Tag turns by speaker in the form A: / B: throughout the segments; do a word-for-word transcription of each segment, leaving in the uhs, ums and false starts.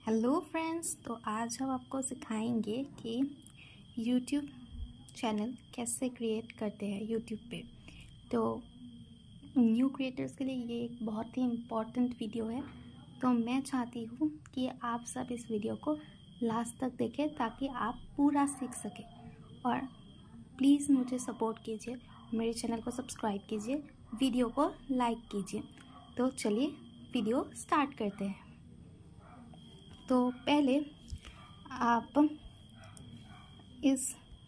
A: Hello friends, तो आज हम आपको सिखाएंगे कि यूट्यूब चैनल कैसे क्रिएट करते हैं यूट्यूब पे। तो न्यू क्रिएटर्स के लिए ये एक बहुत ही इम्पॉर्टेंट वीडियो है। तो मैं चाहती हूँ कि आप सब इस वीडियो को लास्ट तक देखें ताकि आप पूरा सीख सकें। और प्लीज़ मुझे सपोर्ट कीजिए, मेरे चैनल को सब्सक्राइब कीजिए, वीडियो को लाइक कीजिए। तो चलिए वीडियो स्टार्ट करते हैं। तो पहले आप इस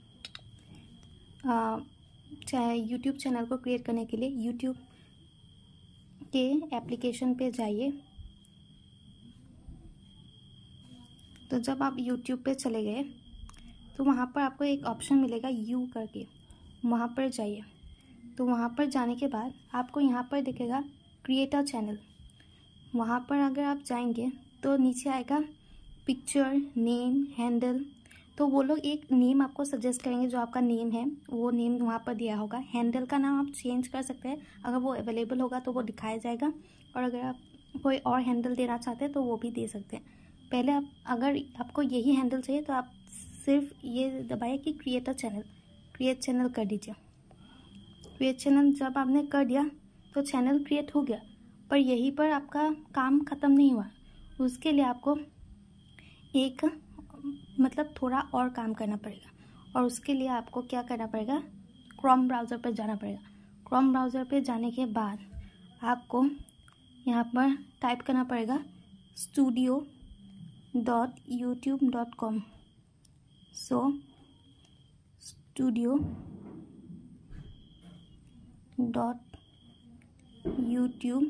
A: चाहे यूट्यूब चैनल को क्रिएट करने के लिए यूट्यूब के एप्लीकेशन पे जाइए। तो जब आप यूट्यूब पे चले गए तो वहाँ पर आपको एक ऑप्शन मिलेगा यू करके, वहाँ पर जाइए। तो वहाँ पर जाने के बाद आपको यहाँ पर दिखेगा क्रिएट अ चैनल। वहाँ पर अगर आप जाएंगे तो नीचे आएगा पिक्चर, नेम, हैंडल। तो वो लोग एक नेम आपको सजेस्ट करेंगे, जो आपका नेम है वो नेम वहाँ पर दिया होगा। हैंडल का नाम आप चेंज कर सकते हैं, अगर वो अवेलेबल होगा तो वो दिखाया जाएगा, और अगर आप कोई और हैंडल देना चाहते हैं तो वो भी दे सकते हैं। पहले आप अगर आपको यही हैंडल चाहिए तो आप सिर्फ ये दबाइए कि create a channel, create channel कर दीजिए। क्रिएट चैनल जब आपने कर दिया तो चैनल क्रिएट हो गया, पर यहीं पर आपका काम ख़त्म नहीं हुआ। उसके लिए आपको एक मतलब थोड़ा और काम करना पड़ेगा, और उसके लिए आपको क्या करना पड़ेगा, क्रोम ब्राउज़र पर जाना पड़ेगा। क्रोम ब्राउज़र पर जाने के बाद आपको यहाँ पर टाइप करना पड़ेगा studio dot YouTube dot com. So studio dot YouTube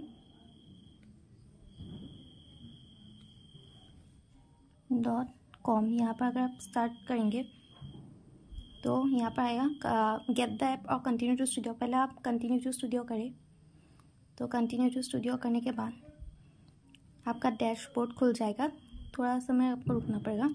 A: dot com. यहाँ पर अगर आप स्टार्ट करेंगे तो यहाँ पर आएगा गेट द ऐप और कंटिन्यू टू स्टूडियो। पहले आप कंटिन्यू टू स्टूडियो करें। तो कंटिन्यू टू स्टूडियो करने के बाद आपका डैशबोर्ड खुल जाएगा। थोड़ा समय आपको रुकना पड़ेगा।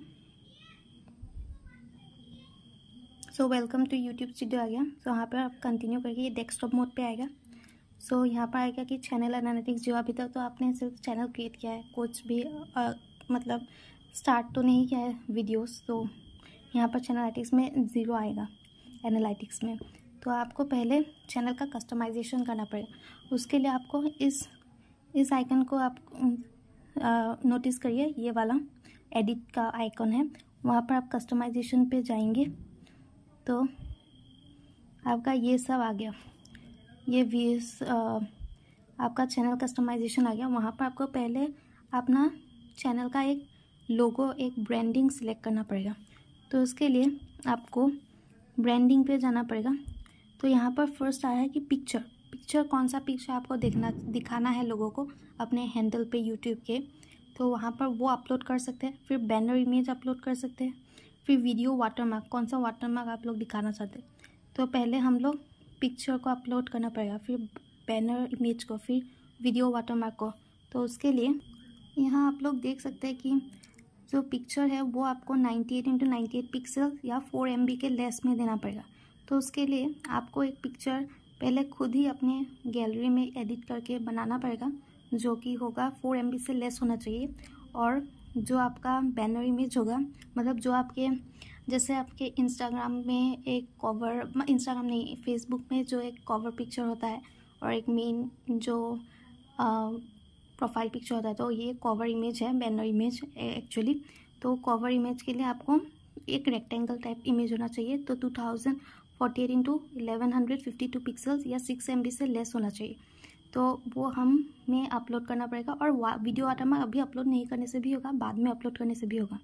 A: So welcome to YouTube studio आ गया। सो यहाँ पर आप कंटिन्यू करके ये डेस्कटॉप मोड पे आएगा। सो so, यहाँ पर आएगा कि चैनल एनालिटिक्स। जो अभी तक तो आपने सिर्फ चैनल क्रिएट किया है, कुछ भी आ, मतलब स्टार्ट तो नहीं किया है वीडियोस, तो यहाँ पर चैनल एनालिटिक्स में ज़ीरो आएगा एनालिटिक्स में। तो आपको पहले चैनल का कस्टमाइजेशन करना पड़ेगा। उसके लिए आपको इस इस आइकन को आप नोटिस करिए, ये वाला एडिट का आइकन है। वहाँ पर आप कस्टमाइजेशन पे जाएंगे तो आपका ये सब आ गया, ये व्यूज आपका चैनल कस्टमाइजेशन आ गया। वहाँ पर आपको पहले अपना चैनल का एक लोगो, एक ब्रांडिंग सिलेक्ट करना पड़ेगा। तो उसके लिए आपको ब्रांडिंग पे जाना पड़ेगा। तो यहाँ पर फर्स्ट आया है कि पिक्चर पिक्चर कौन सा पिक्चर आपको देखना दिखाना है लोगों को अपने हैंडल पे यूट्यूब के, तो वहाँ पर वो अपलोड कर सकते हैं। फिर बैनर इमेज अपलोड कर सकते हैं। फिर वीडियो वाटरमार्क, कौन सा वाटरमार्क आप लोग दिखाना चाहते हैं। तो पहले हम लोग पिक्चर को अपलोड करना पड़ेगा, फिर बैनर इमेज को, फिर वीडियो वाटरमार्क को। तो उसके लिए यहाँ आप लोग देख सकते हैं कि जो पिक्चर है वो आपको ninety eight into ninety eight pixel या फोर एम बी के लेस में देना पड़ेगा। तो उसके लिए आपको एक पिक्चर पहले खुद ही अपने गैलरी में एडिट करके बनाना पड़ेगा, जो कि होगा फोर एम बी से लेस होना चाहिए। और जो आपका बैनर इमेज होगा, मतलब जो आपके जैसे आपके इंस्टाग्राम में एक कवर, इंस्टाग्राम नहीं फेसबुक में जो एक कवर पिक्चर होता है और एक मेन जो आ, प्रोफाइल पिक्चर होता है, तो ये कवर इमेज है, बैनर इमेज एक्चुअली। तो कवर इमेज के लिए आपको एक रेक्टेंगल टाइप इमेज होना चाहिए। तो two thousand forty eight into eleven hundred fifty two pixels या सिक्स एम बी से लेस होना चाहिए। तो वो हमें अपलोड करना पड़ेगा। और वीडियो वाटरमार्क अभी अपलोड नहीं करने से भी होगा, बाद में अपलोड करने से भी होगा।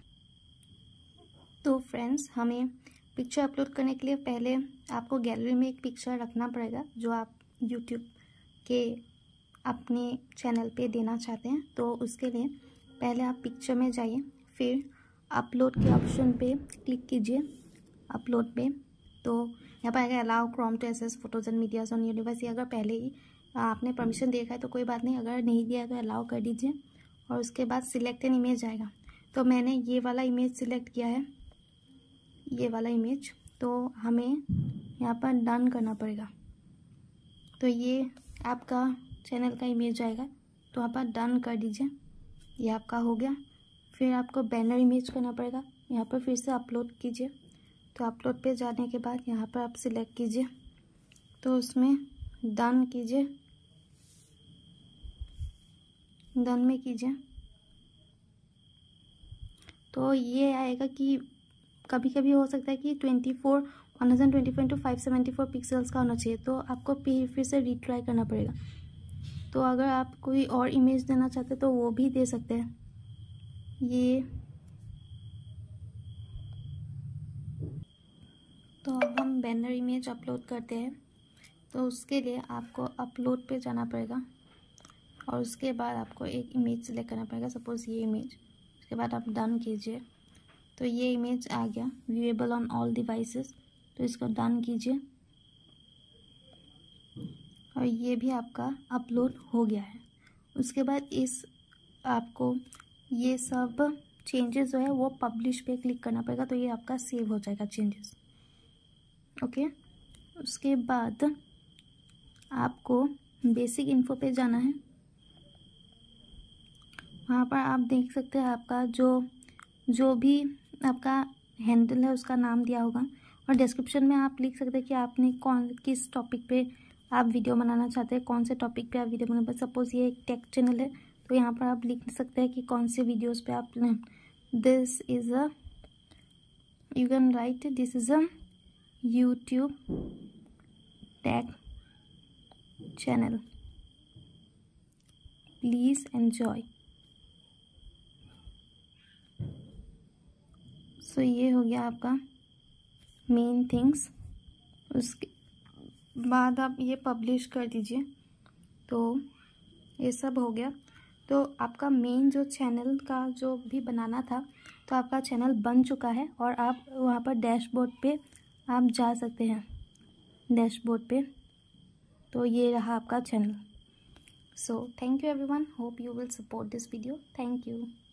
A: तो फ्रेंड्स, हमें पिक्चर अपलोड करने के लिए पहले आपको गैलरी में एक पिक्चर रखना पड़ेगा जो आप यूट्यूब के अपने चैनल पे देना चाहते हैं। तो उसके लिए पहले आप पिक्चर में जाइए, फिर अपलोड के ऑप्शन पे क्लिक कीजिए, अपलोड पे। तो यहाँ पर आएगा allow Chrome to access photos and medias on your device. अगर पहले ही आपने परमिशन देखा है तो कोई बात नहीं, अगर नहीं दिया है तो अलाउ कर दीजिए। और उसके बाद सिलेक्ट एन इमेज आएगा। तो मैंने ये वाला इमेज सिलेक्ट किया है, ये वाला इमेज। तो हमें यहाँ पर डन करना पड़ेगा। तो ये आपका चैनल का इमेज आएगा, तो आप डन कर दीजिए। ये आपका हो गया। फिर आपको बैनर इमेज करना पड़ेगा। यहाँ पर फिर से अपलोड कीजिए। तो अपलोड पे जाने के बाद यहाँ पर आप सिलेक्ट कीजिए, तो उसमें डन कीजिए, डन में कीजिए। तो ये आएगा कि कभी कभी हो सकता है कि twenty four one thousand twenty four into five seventy four pixels का होना चाहिए, तो आपको फिर से रीट्राई करना पड़ेगा। तो अगर आप कोई और इमेज देना चाहते तो वो भी दे सकते हैं। ये तो अब हम बैनर इमेज अपलोड करते हैं। तो उसके लिए आपको अपलोड पे जाना पड़ेगा और उसके बाद आपको एक इमेज सेलेक्ट करना पड़ेगा, सपोज़ ये इमेज। उसके बाद आप डन कीजिए, तो ये इमेज आ गया व्यूएबल ऑन ऑल डिवाइसेस। तो इसको डन कीजिए और ये भी आपका अपलोड हो गया है। उसके बाद इस आपको ये सब चेंजेस जो है वो पब्लिश पे क्लिक करना पड़ेगा, तो ये आपका सेव हो जाएगा चेंजेस। ओके, उसके बाद आपको बेसिक इन्फो पे जाना है। वहाँ पर आप देख सकते हैं आपका जो जो भी आपका हैंडल है उसका नाम दिया होगा, और डिस्क्रिप्शन में आप लिख सकते हैं कि आपने कौन किस टॉपिक पे आप वीडियो बनाना चाहते हैं, कौन से टॉपिक पे आप वीडियो बनाना। सपोज़ ये एक टेक चैनल है, तो यहाँ पर आप लिख सकते हैं कि कौन से वीडियोस पे आप, this is a, you can write this is a YouTube tech channel, please enjoy. So ये हो गया आपका मेन थिंग्स। उसके बाद आप ये पब्लिश कर दीजिए, तो ये सब हो गया। तो आपका मेन जो चैनल का जो भी बनाना था, तो आपका चैनल बन चुका है और आप वहाँ पर डैशबोर्ड पे आप जा सकते हैं, डैशबोर्ड पे। तो ये रहा आपका channel. So thank you everyone, hope you will support this video. Thank you.